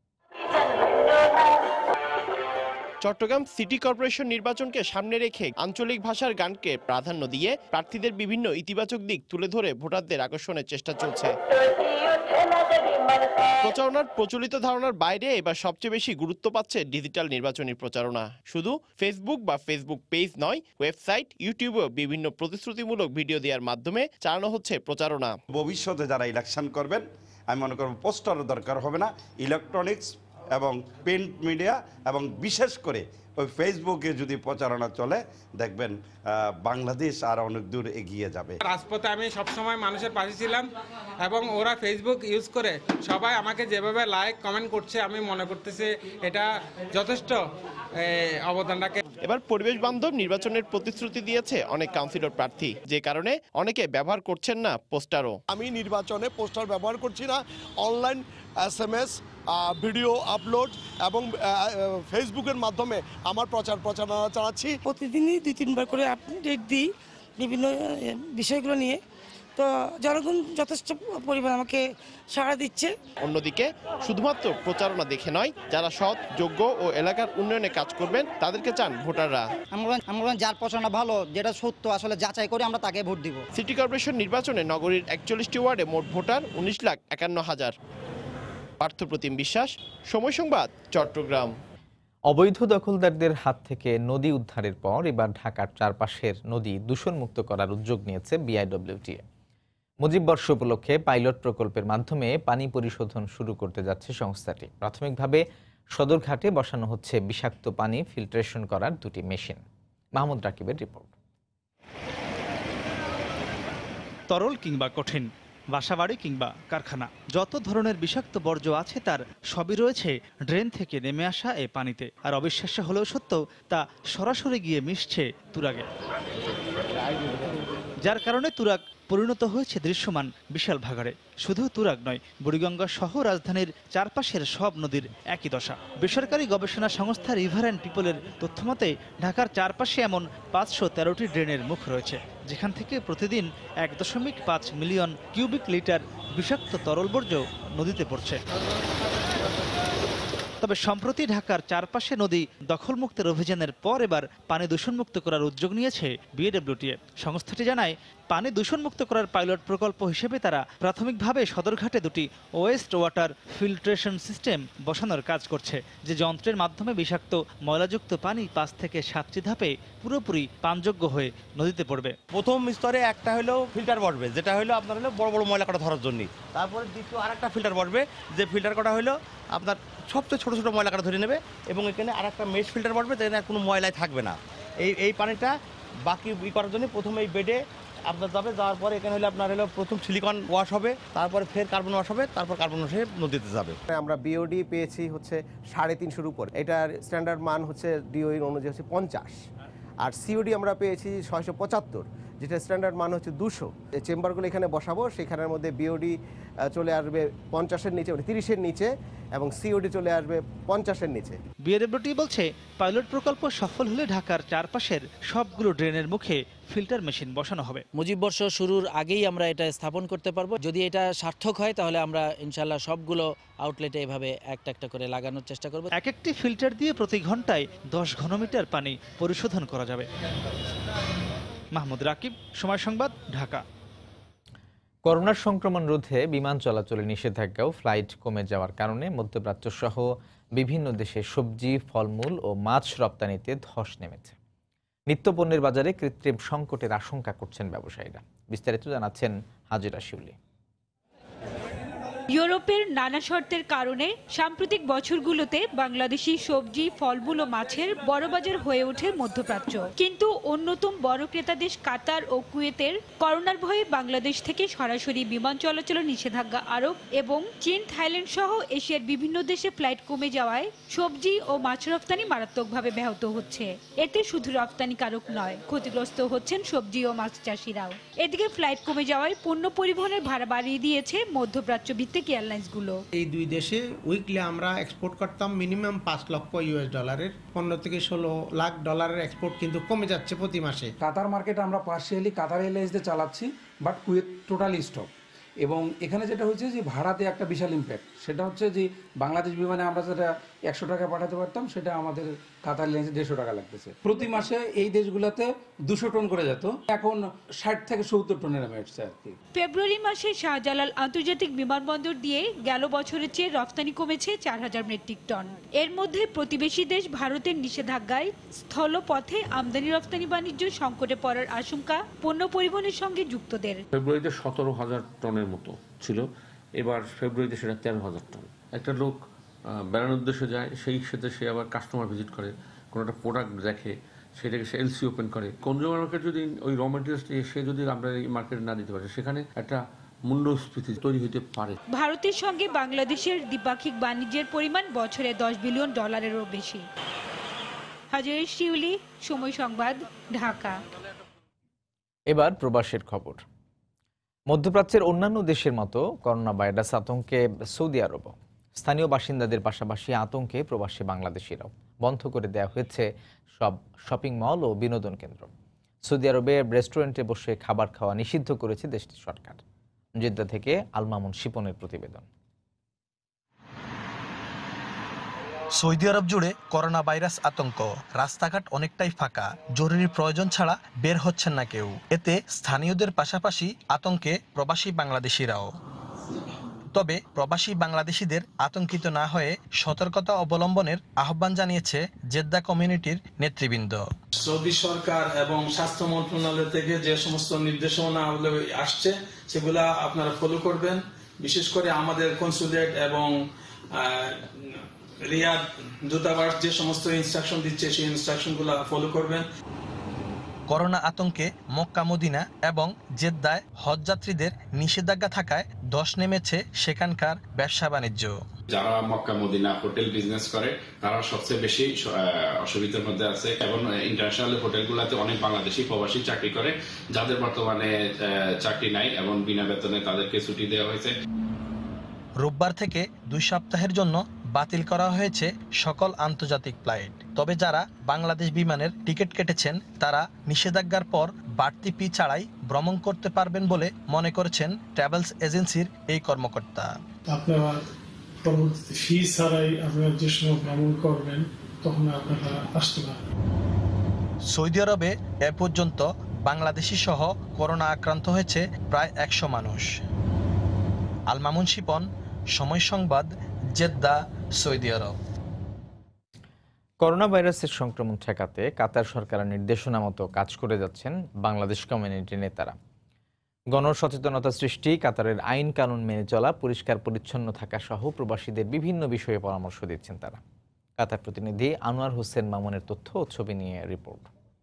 চট্টগ্রাম সিটি কর্পোরেশন নির্বাচনকে সামনে রেখে আঞ্চলিক ভাষার গানকে প্রাধান্য দিয়ে প্রার্থীদের বিভিন্ন ইতিবাচক দিক তুলে ধরে ভোটারদের আকর্ষণের চেষ্টা চলছে। প্রচারণার প্রচলিত ধারণার বাইরে এবার সবচেয়ে বেশি গুরুত্ব পাচ্ছে ডিজিটাল নির্বাচনী প্রচারণা। শুধু ফেসবুক বা ফেসবুক পেজ নয়, ওয়েবসাইট, ইউটিউবে বিভিন্ন প্রতিশ্রুতিমূলক ভিডিও দেওয়ার মাধ্যমে চালানো হচ্ছে প্রচারণা। ভবিষ্যতে যারা ইলেকশন করবেন, আমি মনে করব পোস্টারও দরকার হবে না, ইলেকট্রনিক্স এবং প্রিন্ট মিডিয়া এবং বিশেষ করে ওই ফেসবুকে যদি প্রচারণা চলে, দেখবেন বাংলাদেশ আর অনেক দূর এগিয়ে যাবে। রাজপথে আমি সবসময় মানুষের পাশে ছিলাম এবং ওরা ফেসবুক ইউজ করে সবাই আমাকে যেভাবে লাইক কমেন্ট করছে, আমি মনে করতেছি এটা যথেষ্ট অবদানটাকে। এবার পরিবেশ বান্ধব নির্বাচনের প্রতিশ্রুতি দিয়েছে অনেক কাউন্সিলর প্রার্থী, যে কারণে অনেকে ব্যবহার করছেন না পোস্টারও। আমি নির্বাচনে পোস্টার ব্যবহার করছি না, online S M S video upload এবং ফেসবুকের মাধ্যমে আমার প্রচার প্রচারণা চালাচ্ছি। প্রতিদিনই দুই তিনবার করে আপডেট দিই বিভিন্ন বিষয়গুলো নিয়ে, তো জনগণ যথেষ্ট পরিমাণ আমাকে সাড়া দিচ্ছে। অন্যদিকে শুধুমাত্র প্রচারণা দেখে নয়, যারা সৎ, যোগ্য ও এলাকার উন্নয়নে কাজ করবেন তাদেরকে চান ভোটাররা। আমরা আমরা যার প্রচারণা ভালো, যেটা সত্য আসলে যাচাই করে আমরা তাকে ভোট দিব। সিটি কর্পোরেশন নির্বাচনে নগরীর একচল্লিশটি ওয়ার্ডে মোট ভোটার উনিশ লাখ একান্ন হাজার। পার্থপ্রতিম বিশ্বাস, সময় সংবাদ, চট্টগ্রাম। অবৈধ দখলদারদের হাত থেকে নদী উদ্ধারের পর এবার ঢাকার চারপাশের নদী দূষণমুক্ত করার উদ্যোগ নিয়েছে বিআইডব্লিউটিএ। মুজিব বর্ষ উপলক্ষে পাইলট প্রকল্পের মাধ্যমে পানি পরিশোধন শুরু করতে যাচ্ছে সংস্থাটি। প্রাথমিকভাবে সদরঘাটে বসানো হচ্ছে বিষাক্ত পানি ফিল্ট্রেশন করার দুটি মেশিন। মাহমুদ রাকিবের রিপোর্ট। তরল কিংবা কঠিন, বাসাবাড়ি কিংবা কারখানা, যত ধরনের বিষাক্ত বর্জ্য আছে তার সবই রয়েছে ড্রেন থেকে নেমে আসা এই পানিতে। আর অবিশ্বাস্য হলেও সত্য, তা সরাসরি গিয়ে মিশছে তুরাগে, যার কারণে তুরাগ পরিণত হয়েছে দৃশ্যমান বিশাল ভাগাড়ে। শুধু তুরাগ নয়, বুড়িগঙ্গা সহ রাজধানীর চারপাশের সব নদীর একই দশা। বেসরকারি গবেষণা সংস্থা রিভার অ্যান্ড পিপলের তথ্যমতে ঢাকার চারপাশে এমন পাঁচশো তেরোটি ড্রেনের মুখ রয়েছে, যেখান থেকে প্রতিদিন এক দশমিক পাঁচ মিলিয়ন কিউবিক লিটার বিষাক্ত তরল বর্জ্য নদীতে পড়ছে। তবে সম্প্রতি ঢাকার চারপাশে নদী দখলমুক্তের অভিযানের পর এবার পানি দূষণমুক্ত করার উদ্যোগ নিয়েছে বিএডব্লিউটিএ। সংস্থাটি জানায়, পানি দূষণমুক্ত করার পাইলট প্রকল্প হিসেবে তারা প্রাথমিকভাবে সদরঘাটে দুটি ওয়েস্ট ওয়াটার ফিল্ট্রেশন সিস্টেম বসানোর কাজ করছে, যে যন্ত্রের মাধ্যমে বিষাক্ত ময়লাযুক্ত পানি পাঁচ থেকে সাতটি ধাপে পুরোপুরি পানযোগ্য হয়ে নদীতে পড়বে। প্রথম স্তরে একটা হলো ফিল্টার বসবে, যেটা হলো আপনার হলো বড় বড় ময়লা কটা ধরার জন্য। তারপরে দ্বিতীয় আর একটা ফিল্টার বসবে, যে ফিল্টার কটা হলো আপনার সবচেয়ে ছোটো ছোটো ময়লা কাটা ধরে নেবে, এবং এখানে আর একটা মেশ ফিল্টার বসবে, যেখানে কোনো ময়লাই থাকবে না। এই এই পানিটা বাকি ই করার জন্য প্রথমে এই বেডে আপনার যাবে, যাওয়ার পরে এখানে হলে আপনার হলো প্রথম সিলিকন ওয়াশ হবে, তারপরে ফের কার্বন ওয়াশ হবে, তারপর কার্বন ওয়াশ হয়ে নদীতে যাবে। আমরা বিওডি পেয়েছি হচ্ছে সাড়ে তিনশোর উপর, এটার স্ট্যান্ডার্ড মান হচ্ছে ডিওই অনুযায়ী হচ্ছে পঞ্চাশ, আর সিওডি আমরা পেয়েছি ছয়শো পঁচাত্তর, যেটা স্ট্যান্ডার্ড মান হচ্ছে দুশো। চেম্বারগুলো এখানে বসাবো, সেখানের মধ্যে বিওডি চলে আসবে পঞ্চাশের নিচে, মানে তিরিশের নিচে, এবং সিওডি চলে আসবে পঞ্চাশের নিচে। বিএডব্লিউটি বলছে, পাইলট প্রকল্প সফল হলে ঢাকার চারপাশের সবগুলো ড্রেনের মুখে ফিল্টার মেশিন বসানো হবে। মুজিব বর্ষ শুরুর আগেই আমরা এটা স্থাপন করতে পারবো। যদি এটা সার্থক হয় তাহলে আমরা ইনশাল্লাহ সবগুলো আউটলেটে এভাবে একটা একটা করে লাগানোর চেষ্টা করব। এক একটি ফিল্টার দিয়ে প্রতি ঘন্টায় দশ ঘনমিটার পানি পরিশোধন করা যাবে। মাহমুদ রাকিব, সময় সংবাদ, ঢাকা। করোনার সংক্রমণ রোধে বিমান চলাচলে নিষেধাজ্ঞাও ফ্লাইট কমে যাওয়ার কারণে মধ্যপ্রাচ্য সহ বিভিন্ন দেশে সবজি, ফলমূল ও মাছ রপ্তানিতে ধস নেমেছে। নিত্যপণ্যের বাজারে কৃত্রিম সংকটের আশঙ্কা করছেন ব্যবসায়ীরা। বিস্তারিত জানাচ্ছেন হাজিরা শিউলি। ইউরোপের নানা শর্তের কারণে সাম্প্রতিক বছরগুলোতে বাংলাদেশি সবজি, ফলমূল ও মাছের বড় বাজার হয়ে ওঠে মধ্যপ্রাচ্য। কিন্তু অন্যতম বড় ক্রেতা দেশ কাতার ও কুয়েতের করোনার ভয়ে বাংলাদেশ থেকে সরাসরি বিমান চলাচলের নিষেধাজ্ঞা আরোপ এবং চীন, থাইল্যান্ড সহ এশিয়ার বিভিন্ন দেশে ফ্লাইট কমে যাওয়ায় সবজি ও মাছ রপ্তানি মারাত্মকভাবে ব্যাহত হচ্ছে। এতে শুধু রপ্তানিকারক নয়, ক্ষতিগ্রস্ত হচ্ছেন সবজি ও মাছ চাষিরাও। এদিকে ফ্লাইট কমে যাওয়ায় পণ্য পরিবহনের ভাড়া বাড়িয়ে দিয়েছে মধ্যপ্রাচ্য ভিত্তিক এয়ারলাইন্সগুলো। এই দুই দেশে উইকলি আমরা এক্সপোর্ট করতাম মিনিমাম পাঁচ লক্ষ ইউএস ডলারের, পনেরো থেকে ষোলো লাখ ডলারের এক্সপোর্ট কিন্তু কমে যাচ্ছে প্রতি মাসে। কাতার মার্কেট আমরা পার্সিয়ালি কাতার এয়ারলাইন্সে চালাচ্ছি, বাট কুয়েত টোটালি স্টপ। এবং এখানে যেটা হচ্ছে যে ভাড়াতে একটা বিশাল ইম্প্যাক্ট, সেটা হচ্ছে যে বাংলাদেশ বিমানে আমরা যেটা একশো টাকা পাঠাতে পারতাম সেটা আমাদের কাতার লেন্সে দেড়শো টাকা লাগতেছে। প্রতি মাসে এই দেশগুলোতে দুশো টন করে যেত, এখন ষাট থেকে সত্তর টনে নেমে এসছে আর কি। ফেব্রুয়ারি মাসে শাহজালাল আন্তর্জাতিক বিমানবন্দর দিয়ে গেল বছরের চেয়ে রফতানি কমেছে চার হাজার মেট্রিক টন। এর মধ্যে প্রতিবেশী দেশ ভারতের নিষেধাজ্ঞায় স্থলপথে আমদানি রফতানি বাণিজ্য সংকটে পড়ার আশঙ্কা পণ্য পরিবহনের সঙ্গে যুক্তদের। ফেব্রুয়ারিতে সতেরো হাজার টনের মতো ছিল, এবার ফেব্রুয়ারিতে সেটা তেরো হাজার টন। একটা লোক বেড়ানোর উদ্দেশ্যে যায়, সেই সাথে সে আবার কাস্টমার ভিজিট করে, কোনো একটা প্রোডাক্ট দেখে, সেটাকে সে এলসি ওপেন করে। কনজিউমার মার্কেট যদি ওই র মেটেরিয়ালস সে যদি আমরা এই মার্কেটে না দিতে পারে, সেখানে একটা মূল্যস্ফীতি তৈরি হতে পারে। ভারতের সঙ্গে বাংলাদেশের দ্বিপাক্ষিক বাণিজ্যের পরিমাণ বছরে দশ বিলিয়ন ডলারেরও বেশি। হাজার শিউলি, সময় সংবাদ, ঢাকা। এবার প্রবাসের খবর। মধ্যপ্রাচ্যের অন্যান্য দেশের মতো করোনা ভাইরাস আতঙ্কে সৌদি আরব স্থানীয় বাসিন্দাদের পাশাপাশি আতঙ্কে প্রবাসী বাংলাদেশিরাও। বন্ধ করে দেওয়া হয়েছে সব শপিং মল ও বিনোদন কেন্দ্র। সৌদি আরবে রেস্টুরেন্টে বসে খাবার খাওয়া নিষিদ্ধ করেছে দেশটির সরকার। জেদ্দা থেকে আলমামুন শিপনের প্রতিবেদন। সৌদি আরব জুড়ে করোনা ভাইরাস আতঙ্ক, রাস্তাঘাট অনেকটাই ফাঁকা, জরুরি প্রয়োজন ছাড়া বের হচ্ছেন না কেউ। এতে স্থানীয়দের পাশাপাশি আতঙ্কে প্রবাসী বাংলাদেশিরাও। তবে প্রবাসী বাংলাদেশিদের আতঙ্কিত না হয়ে সতর্কতা অবলম্বনের আহ্বান জানিয়েছে জেদ্দা কমিউনিটির নেতৃবৃন্দ। সৌদি সরকার এবং স্বাস্থ্য মন্ত্রণালয় থেকে যে সমস্ত নির্দেশনা আসছে সেগুলা আপনারা ফলো করবেন। বিশেষ করে আমাদের কনসুলেট এবং রিয়াদ দূতাবাস যে সমস্ত ইনস্ট্রাকশন দিচ্ছে সেই ইনস্ট্রাকশনগুলো ফলো করবেন। করোনা আতঙ্কে মক্কা মদিনা এবং জেদ্দায় হজযাত্রীদের নিষেধাজ্ঞা থাকায় ধস নেমেছে সেখানকার ব্যবসা বাণিজ্য। যারা মক্কা মদিনা হোটেল বিজনেস করে তারা সবচেয়ে বেশি অসুবিধার মধ্যে আছে এবং ইন্টারন্যাশনাল হোটেলগুলোতে অনেক বাংলাদেশি প্রবাসী চাকরি করে, যাদের বর্তমানে চাকরি নাই এবং বিনা বেতনে তাদেরকে ছুটি দেওয়া হয়েছে। রোববার থেকে দুই সপ্তাহের জন্য বাতিল করা হয়েছে সকল আন্তর্জাতিক ফ্লাইট। তবে যারা বাংলাদেশ বিমানের টিকিট কেটেছেন তারা নিষেধাজ্ঞার পর বাড়তি ফি ছাড়াই ভ্রমণ করতে পারবেন বলে মনে করছেন ট্রাভেলস এজেন্সির এই কর্মকর্তা। আপনারা পরবর্তীতে ফি ছাড়াই আপনারা যে সময় ভ্রমণ করবেন তখন আপনারা আসতে পারবেন। সৌদি আরবে এ পর্যন্ত বাংলাদেশি সহ করোনা আক্রান্ত হয়েছে প্রায় একশো মানুষ। আলমামুন শিপন, সময় সংবাদ, জেদ্দা, সৌদি আরব। করোনা ভাইরাসের সংক্রমণ ঠেকাতে কাতার সরকারের নির্দেশনা মতো কাজ করে যাচ্ছেন বাংলাদেশ কমিউনিটির নেতারা। গণসচেতনতা সৃষ্টি, কাতারের আইন কানুন মেনে চলা, পরিষ্কার পরিচ্ছন্ন থাকা সহ প্রবাসীদের বিভিন্ন বিষয়ে পরামর্শ দিচ্ছেন তারা। কাতার প্রতিনিধি আনোয়ার হোসেন মামুনের তথ্য ও ছবি নিয়ে রিপোর্ট।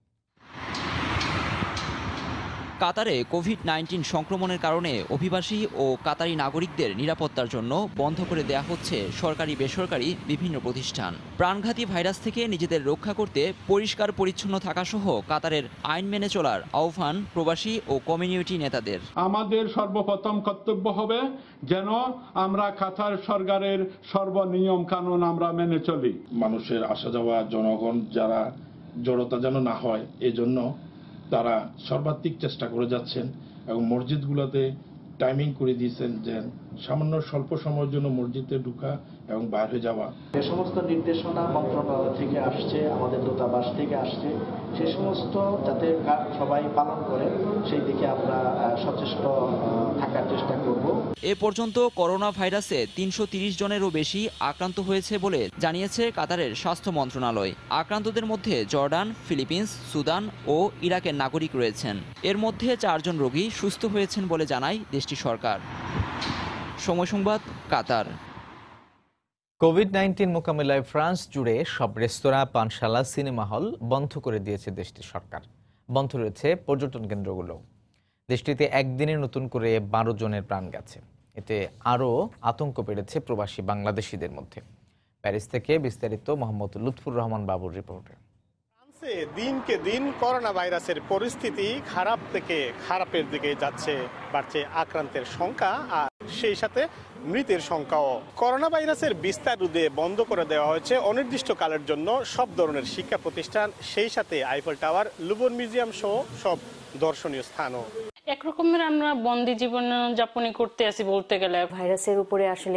কাতারে কোভিড নাইন্টিন সংক্রমণের কারণে অভিবাসী ও কাতারি নাগরিকদের নিরাপত্তার জন্য বন্ধ করে দেয়া হচ্ছে সরকারি বেসরকারি বিভিন্ন প্রতিষ্ঠান। প্রাণঘাতী ভাইরাস থেকে নিজেদের রক্ষা করতে পরিষ্কার পরিচ্ছন্ন থাকা সহ কাতারের আইন মেনে চলার আহ্বান প্রবাসী ও কমিউনিটি নেতাদের। আমাদের সর্বপ্রথম কর্তব্য হবে যেন আমরা কাতার সরকারের সর্বনিয়ম কানুন আমরা মেনে চলি। মানুষের আসা যাওয়া, জনগণ যারা জড়তা যেন না হয় এজন্য তারা সর্বাত্মক চেষ্টা করে যাচ্ছেন এবং মসজিদগুলোতে টাইমিং করে দিয়েছেন যে সামান্য স্বল্প সময়ের জন্য মসজিদে ঢোকা এবং বাইরে হয়ে যাওয়া। যে সমস্ত নির্দেশনা মন্ত্রণালয় থেকে আসছে, আমাদের দূতাবাস থেকে আসছে, সে সমস্ত যাতে সবাই পালন করে সেই দিকে আমরা সচেষ্ট থাকার চেষ্টা করব। এ পর্যন্ত করোনা ভাইরাসে তিনশো তিরিশ জনেরও বেশি আক্রান্ত হয়েছে বলে জানিয়েছে কাতারের স্বাস্থ্য মন্ত্রণালয়। আক্রান্তদের মধ্যে জর্ডান, ফিলিপিন্স, সুদান ও ইরাকের নাগরিক রয়েছেন। এর মধ্যে চারজন রোগী সুস্থ হয়েছেন বলে জানায় দেশটির সরকার। Somoy Sangbad, Qatar. Covid nineteen মোকাবিলায় ফ্রান্স জুড়ে সব রেস্তোরাঁ, পানশালা, সিনেমা হল বন্ধ করে দিয়েছে দেশটির সরকার। বন্ধ রয়েছে পর্যটন কেন্দ্রগুলো। দেশটিতে একদিনে নতুন করে বারো জনের প্রাণ গেছে। এতে আরও আতঙ্ক বেড়েছে প্রবাসী বাংলাদেশিদের মধ্যে। প্যারিস থেকে বিস্তারিত মোহাম্মদ লুৎফুর রহমান বাবুর রিপোর্টে। ফ্রান্সে দিনকে দিন করোনা ভাইরাসের পরিস্থিতি খারাপ থেকে খারাপের দিকে যাচ্ছে। বাড়ছে আক্রান্তের সংখ্যা আর সেই সাথে মৃতের সংখ্যাও। করোনা ভাইরাসের বিস্তার রোধে বন্ধ করে দেওয়া হয়েছে অনির্দিষ্টকালের জন্য সব ধরনের শিক্ষা প্রতিষ্ঠান, সেই সাথে আইফেল টাওয়ার, লুভর মিউজিয়াম সহ সব দর্শনীয় স্থানও। একরকমের আমরা বন্দি জীবন যাপনই করতে আছি বলতে গেলে। ভাইরাসের উপরে আসলে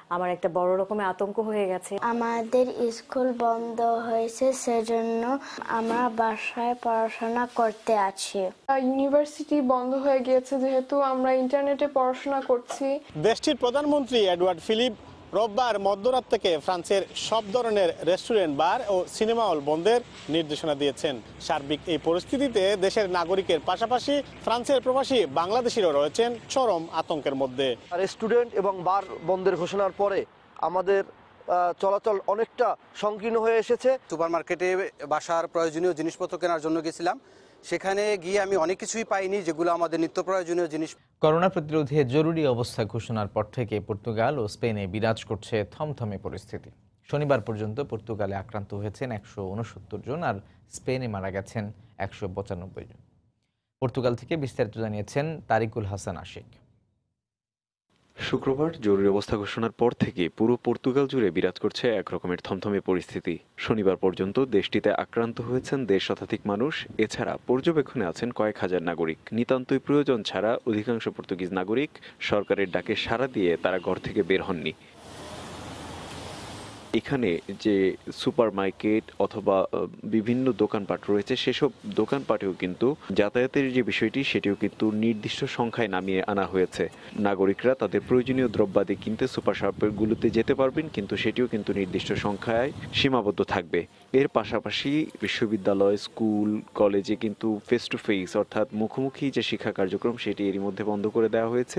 আমার একটা বড় রকমের আতঙ্ক হয়ে গেছে। আমাদের স্কুল বন্ধ হয়েছে, সেজন্য আমরা বাসায় পড়াশোনা করতে আছি। ইউনিভার্সিটি বন্ধ হয়ে গিয়েছে, যেহেতু আমরা ইন্টারনেটে পড়াশোনা করছি। দেশটির প্রধানমন্ত্রী এডওয়ার্ড ফিলিপ রোববার মধ্যরাত থেকে ফ্রান্সের সব ধরনের রেস্টুরেন্ট, বার ও সিনেমা হল বন্ধের নির্দেশনা দিয়েছেন। সার্বিক এই পরিস্থিতিতে দেশের নাগরিকের পাশাপাশি ফ্রান্সের প্রবাসী বাংলাদেশিরাও রয়েছেন চরম আতঙ্কের মধ্যে। রেস্টুরেন্ট এবং বার বন্ধের ঘোষণার পরে আমাদের চলাচল অনেকটা সংকীর্ণ হয়ে এসেছে। সুপার মার্কেটে বাসার প্রয়োজনীয় জিনিসপত্র কেনার জন্য গেছিলাম, সেখানে গিয়ে আমি অনেক কিছুই পাইনি যেগুলো আমাদের নিত্য প্রয়োজনীয় জিনিস। করোনা প্রতিরোধে জরুরি অবস্থা ঘোষণার পর থেকে পর্তুগাল ও স্পেনে বিরাজ করছে থমথমে পরিস্থিতি। শনিবার পর্যন্ত পর্তুগালে আক্রান্ত হয়েছেন একশো উনসত্তর জন আর স্পেনে মারা গেছেন একশো পঁচানব্বই জন। পর্তুগাল থেকে বিস্তারিত জানিয়েছেন তারিকুল হাসান আশিক। শুক্রবার জরুরি অবস্থা ঘোষণার পর থেকে পুরো পর্তুগাল জুড়ে বিরাজ করছে এক রকমের থমথমে পরিস্থিতি। শনিবার পর্যন্ত দেশটিতে আক্রান্ত হয়েছেন দেড় শতাধিক মানুষ। এছাড়া পর্যবেক্ষণে আছেন কয়েক হাজার নাগরিক। নিতান্তই প্রয়োজন ছাড়া অধিকাংশ পর্তুগিজ নাগরিক সরকারের ডাকে সাড়া দিয়ে তারা ঘর থেকে বের হননি। এখানে যে সুপার মার্কেট অথবা বিভিন্ন দোকানপাট রয়েছে, সেসব দোকানপাটেও কিন্তু যাতায়াতের যে বিষয়টি সেটিও কিন্তু নির্দিষ্ট সংখ্যায় নামিয়ে আনা হয়েছে। নাগরিকরা তাদের প্রয়োজনীয় দ্রব্যাদি কিনতে সুপার শপগুলোতে যেতে পারবেন, কিন্তু সেটিও কিন্তু নির্দিষ্ট সংখ্যায় সীমাবদ্ধ থাকবে। এর পাশাপাশি বিশ্ববিদ্যালয়, স্কুল, কলেজে কিন্তু ফেস টু ফেস অর্থাৎ মুখোমুখি যে শিক্ষা কার্যক্রম সেটি এরই মধ্যে বন্ধ করে দেওয়া হয়েছে।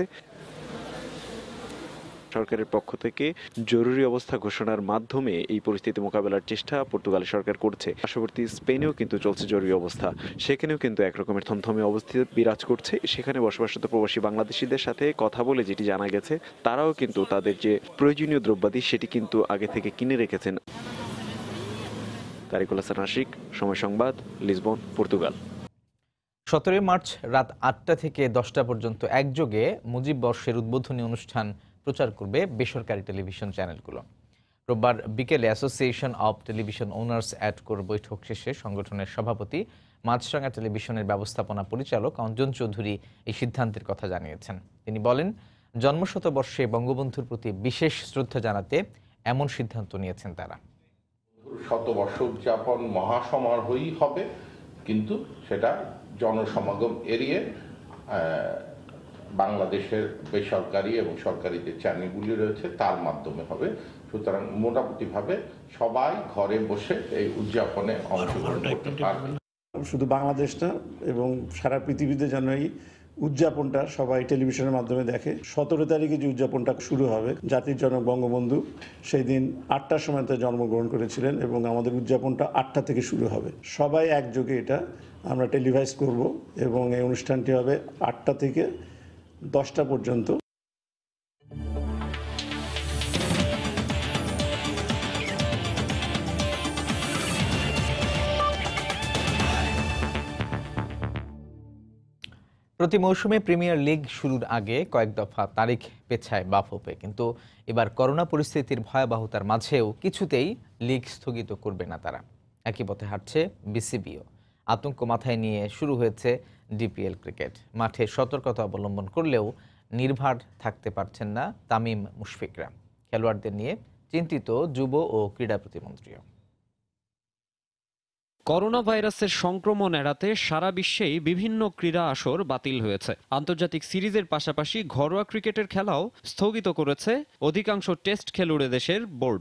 সরকারের পক্ষ থেকে জরুরি অবস্থা ঘোষণার মাধ্যমে এই পরিস্থিতি মোকাবেলার চেষ্টা পর্তুগালের সরকার করছে। পার্শ্ববর্তী স্পেনেও কিন্তু চলছে জরুরি অবস্থা, সেখানেও কিন্তু একরকমের থমথমে অবস্থা বিরাজ করছে। সেখানে বসবাসরত প্রবাসী বাংলাদেশিদের সাথে কথা বলে যেটি জানা গেছে, তারাও কিন্তু তাদের যে প্রয়োজনীয় দ্রব্যাদি সেটি কিন্তু আগে থেকে কিনে রেখেছেন। তারিকুল হাসান আশিক, সময় সংবাদ, লিসবন, পর্তুগাল। সতেরোই মার্চ রাত আটটা থেকে দশটা পর্যন্ত একযোগে মুজিব বর্ষের উদ্বোধনী অনুষ্ঠান প্রচার করবে বেসরকারি টেলিভিশন চ্যানেলগুলো। রোববার বিকেলে অ্যাসোসিয়েশন অব টেলিভিশন ওনার্স অ্যাডকোর বৈঠক শেষে সংগঠনের সভাপতি, মাছরাঙা টেলিভিশনের ব্যবস্থাপনা পরিচালক অঞ্জন চৌধুরী এই সিদ্ধান্তের কথা জানিয়েছেন। তিনি বলেন, জন্মশতবর্ষে বঙ্গবন্ধুর প্রতি বিশেষ শ্রদ্ধা জানাতে এমন সিদ্ধান্ত নিয়েছেন তারা। শতবর্ষ উদযাপন মহাসমারোহই হবে, কিন্তু সেটা জনসমাগম এড়িয়ে বাংলাদেশের বেসরকারি এবং সরকারি যে চ্যানেলগুলি রয়েছে তার মাধ্যমে হবে। সুতরাং মোটামুটিভাবে সবাই ঘরে বসে এই উদযাপনে অংশগ্রহণ করতে পারবে। শুধু বাংলাদেশ না, এবং সারা পৃথিবীতে যেন এই উদযাপনটা সবাই টেলিভিশনের মাধ্যমে দেখে। সতেরো তারিখে যে উদযাপনটা শুরু হবে, জাতির জনক বঙ্গবন্ধু সেই দিন আটটার সময় তার জন্মগ্রহণ করেছিলেন এবং আমাদের উদযাপনটা আটটা থেকে শুরু হবে। সবাই একযোগে এটা আমরা টেলিভাইজ করব এবং এই অনুষ্ঠানটি হবে আটটা থেকে দশটা পর্যন্ত। প্রতি মৌসুমে প্রিমিয়ার লিগ শুরুর আগে কয়েক দফা তারিখ পেছায় বাফুফে, কিন্তু এবার করোনা পরিস্থিতির ভয়াবহতার মাঝেও কিছুতেই লিগ স্থগিত করবে না তারা। একই পথে হাঁটছে বিসিবিও। আতঙ্ক মাথায় নিয়ে শুরু হয়েছে ডিপিএল ক্রিকেট। মাঠে সতর্কতা অবলম্বন করলেও নির্ভর থাকতে পারছেন না তামিম মুশফিকরা। খেলোয়াড়দের নিয়ে চিন্তিত যুব ও ক্রীড়া প্রতিমন্ত্রীও। করোনা ভাইরাসের সংক্রমণ এড়াতে সারা বিশ্বেই বিভিন্ন ক্রীড়া আসর বাতিল হয়েছে। আন্তর্জাতিক সিরিজের পাশাপাশি ঘরোয়া ক্রিকেটের খেলাও স্থগিত করেছে অধিকাংশ টেস্ট খেলুড়ে দেশের বোর্ড।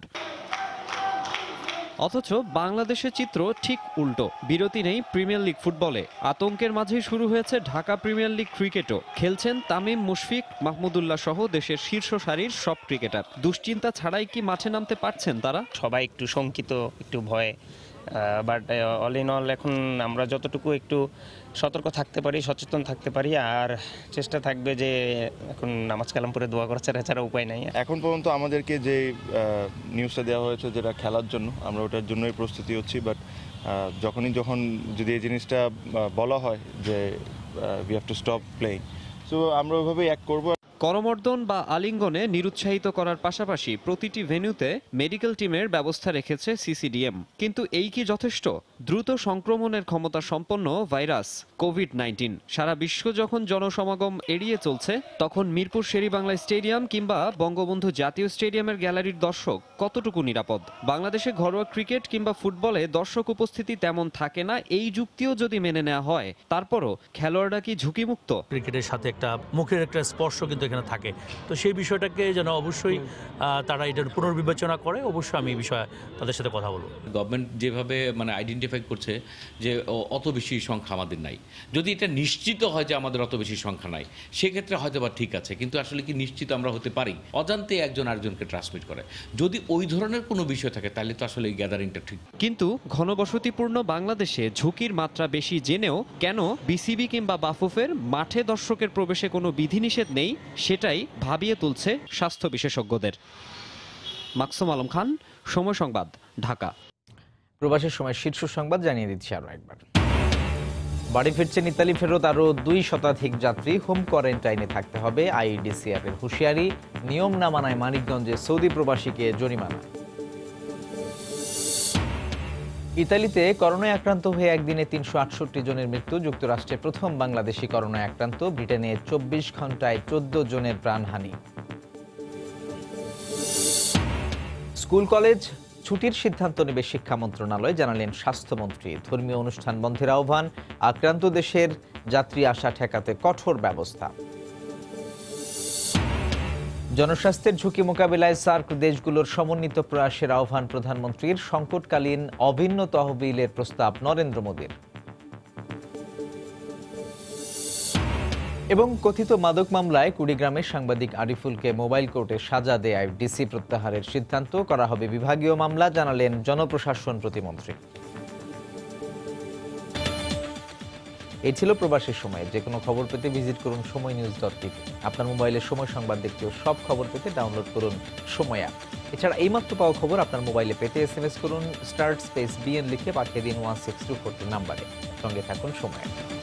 অথচ বাংলাদেশের চিত্র ঠিক উল্টো। বিরতি নেই প্রিমিয়ার লিগ ফুটবলে। আতঙ্কের মাঝেই শুরু হয়েছে ঢাকা প্রিমিয়ার লিগ ক্রিকেটও। খেলছেন তামিম, মুশফিক, মাহমুদুল্লাহ সহ দেশের শীর্ষ সারির সব ক্রিকেটার। দুশ্চিন্তা ছাড়াই কি মাঠে নামতে পারছেন তারা? সবাই একটু শঙ্কিত, একটু ভয়, বাট অল ইন অল এখন আমরা যতটুকু একটু সতর্ক থাকতে পারি, সচেতন থাকতে পারি, আর চেষ্টা থাকবে যে এখন নামাজ কালাম পরে দোয়া করা ছাড়া ছাড়া উপায় নাই। এখন পর্যন্ত আমাদেরকে যে নিউজটা দেওয়া হয়েছে যেটা খেলার জন্য, আমরা ওটার জন্যই প্রস্তুতি হচ্ছি। বাট যখনই যখন যদি এই জিনিসটা বলা হয় যে we have to stop playing, so আমরা ওইভাবেই অ্যাক্ট করবো। করমর্দন বা আলিঙ্গনে নিরুৎসাহিত করার পাশাপাশি প্রতিটি ভেন্যুতে মেডিকেল টিমের ব্যবস্থা রেখেছে সিসিডিএম। কিন্তু এই কি যথেষ্ট? দ্রুত সংক্রমণের ক্ষমতা সম্পন্ন ভাইরাস কোভিড নাইন্টিন সারা বিশ্ব যখন জনসমাগম এড়িয়ে চলছে, তখন মিরপুর শেরেবাংলা স্টেডিয়াম কিংবা বঙ্গবন্ধু জাতীয় স্টেডিয়ামের গ্যালারির দর্শক কতটুকু নিরাপদ? বাংলাদেশে ঘরোয়া ক্রিকেট কিংবা ফুটবলে দর্শক উপস্থিতি তেমন থাকে না, এই যুক্তিও যদি মেনে নেওয়া হয়, তারপরও খেলোয়াড়রা কি ঝুঁকিমুক্ত? ক্রিকেটের সাথে একটা মুখের একটা স্পর্শ কিন্তু এখানে থাকে, তো সেই বিষয়টাকে যেন অবশ্যই তারা এটার পুনর্বিবেচনা করে। অবশ্যই আমি এই বিষয়ে তাদের সাথে কথা বলবো। গভর্নমেন্ট যেভাবে মানে আইডেন্টিফাই করছে যে অত বেশি সংখ্যা আমাদের নাই, যদি এটা নিশ্চিত হয় যে আমাদের অত বেশি সংখ্যা নাই, সেক্ষেত্রে হয়তো বা ঠিক আছে, কিন্তু আসলে কি নিশ্চিত আমরা হতে পারি? অজান্তে একজন আরেকজনকে ট্রান্সমিট করে, যদি ওই ধরনের কোনো বিষয় থাকে তাহলে তো আসলে এই গ্যাদারিংটা ঠিক। কিন্তু ঘনবসতিপূর্ণ বাংলাদেশে ঝুঁকির মাত্রা বেশি জেনেও কেন বিসিবি কিংবা বাফুফের মাঠে দর্শকের প্রবেশে কোনো বিধিনিষেধ নেই, সেটাই ভাবিয়ে তুলছে স্বাস্থ্য বিশেষজ্ঞদের। মাকসুম আলম খান, সময় সংবাদ, ঢাকা। প্রবাসের সময় শীর্ষ সংবাদ জানিয়ে দিচ্ছি আরো একবার। বাড়ি ফিরছেন ইতালি ফেরত আরো দুই শতাধিক যাত্রী, হোম কোয়ারেন্টাইনে থাকতে হবে। আইইডিসিআর এর হুঁশিয়ারি, নিয়ম না মানায় মানিকগঞ্জে সৌদি প্রবাসীকে জরিমানা। ইতালিতে করোনায় আক্রান্ত হয়ে একদিনে তিনশো আটষট্টি জনের মৃত্যু। যুক্তরাষ্ট্রে প্রথম বাংলাদেশি করোনায় আক্রান্ত। ব্রিটেনে চব্বিশ ঘন্টায় চোদ্দ জনের প্রাণহানি। স্কুল কলেজ ছুটির সিদ্ধান্ত নেবে শিক্ষা মন্ত্রণালয়, জানালেন স্বাস্থ্যমন্ত্রী। ধর্মীয় অনুষ্ঠান বন্ধের আহ্বান, আক্রান্ত দেশের যাত্রী আসা ঠেকাতে কঠোর ব্যবস্থা। জনস্বাস্থ্যের ঝুঁকি মোকাবিলায় সার্ক দেশগুলোর সমন্বিত প্রয়াসের আহ্বান প্রধানমন্ত্রীর। সংকটকালীন অভিন্ন তহবিলের প্রস্তাব নরেন্দ্র মোদীর। এবং কথিত মাদক মামলায় কুড়িগ্রামের সাংবাদিক আরিফুলকে মোবাইল কোর্টে সাজা দেয় ডিসি প্রত্যাহারের সিদ্ধান্ত, করা হবে বিভাগীয় মামলা, জানালেন জনপ্রশাসন প্রতিমন্ত্রী। এই ছিল প্রবাসের সময়। যে কোনো খবর পেতে ভিজিট করুন সময় নিউজ ডট টিভি। আপনার মোবাইলে সময় সংবাদ দেখতে ও সব খবর পেতে ডাউনলোড করুন সময় অ্যাপ। এছাড়া এইমাত্র পাওয়া খবর আপনার মোবাইলে পেতে এস এম এস করুন স্টার্ট স্পেস বিএন লিখে পাঠিয়ে দিন one six two four two নাম্বারে। সঙ্গে থাকুন সময়।